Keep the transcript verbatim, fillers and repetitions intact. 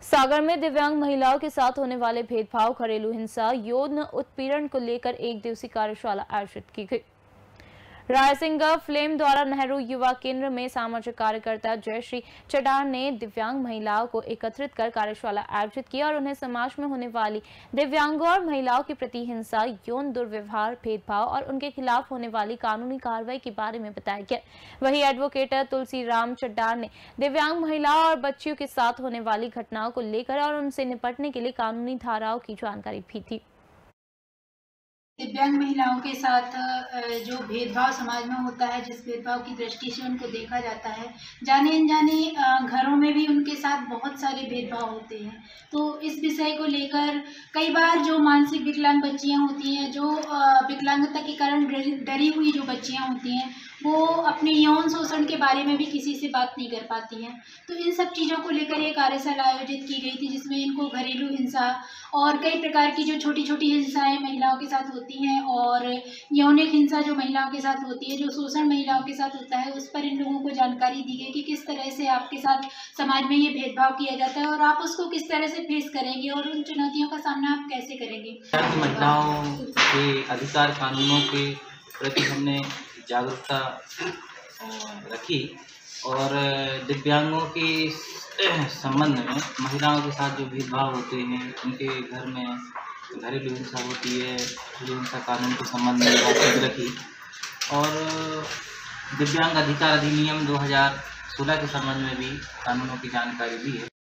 सागर में दिव्यांग महिलाओं के साथ होने वाले भेदभाव, घरेलू हिंसा, यौन उत्पीड़न को लेकर एक दिवसीय कार्यशाला आयोजित की गई। रायसिंह फ्लेम द्वारा नेहरू युवा केंद्र में सामाजिक कार्यकर्ता जयश्री चड्डार ने दिव्यांग महिलाओं को एकत्रित कर कार्यशाला आयोजित की और उन्हें समाज में होने वाली दिव्यांगों और महिलाओं के प्रति हिंसा, यौन दुर्व्यवहार, भेदभाव और उनके खिलाफ होने वाली कानूनी कार्रवाई के बारे में बताया गया। वहीं एडवोकेट तुलसी राम चड्डार ने दिव्यांग महिलाओं और बच्चियों के साथ होने वाली घटनाओं को लेकर और उनसे निपटने के लिए कानूनी धाराओं की जानकारी भी दी। दिव्यांग महिलाओं के साथ जो भेदभाव समाज में होता है, जिस भेदभाव की दृष्टि से उनको देखा जाता है, जाने अनजाने घरों में भी उनके साथ बहुत सारे भेदभाव होते हैं। तो इस विषय को लेकर कई बार जो मानसिक विकलांग बच्चियां होती हैं, जो विकलांगता के कारण डरी हुई जो बच्चियां होती हैं, वो अपने यौन शोषण के बारे में भी किसी से बात नहीं कर पाती हैं। तो इन सब चीज़ों को लेकर ये कार्यशाला आयोजित की गई थी, जिसमें इनको घरेलू हिंसा और कई प्रकार की जो छोटी छोटी हिंसाएं महिलाओं के साथ होती हैं और यौनिक हिंसा जो महिलाओं के साथ होती है, जो शोषण महिलाओं के साथ होता है, उस पर इन लोगों को जानकारी दी गई कि किस तरह से आपके साथ समाज में ये भेदभाव किया जाता है और आप उसको किस तरह से फेस करेंगे और उन चुनौतियों का सामना आप कैसे करेंगे। महिलाओं के अधिकार कानूनों के प्रति हमने जागरूकता रखी और दिव्यांगों के संबंध में महिलाओं के साथ जो भेदभाव होते हैं, उनके घर में घरेलू हिंसा होती है, घरेलू हिंसा कानून के संबंध में बातचीत रखी और दिव्यांग अधिकार अधिनियम दो हज़ार सोलह के संबंध में भी कानूनों की जानकारी दी है।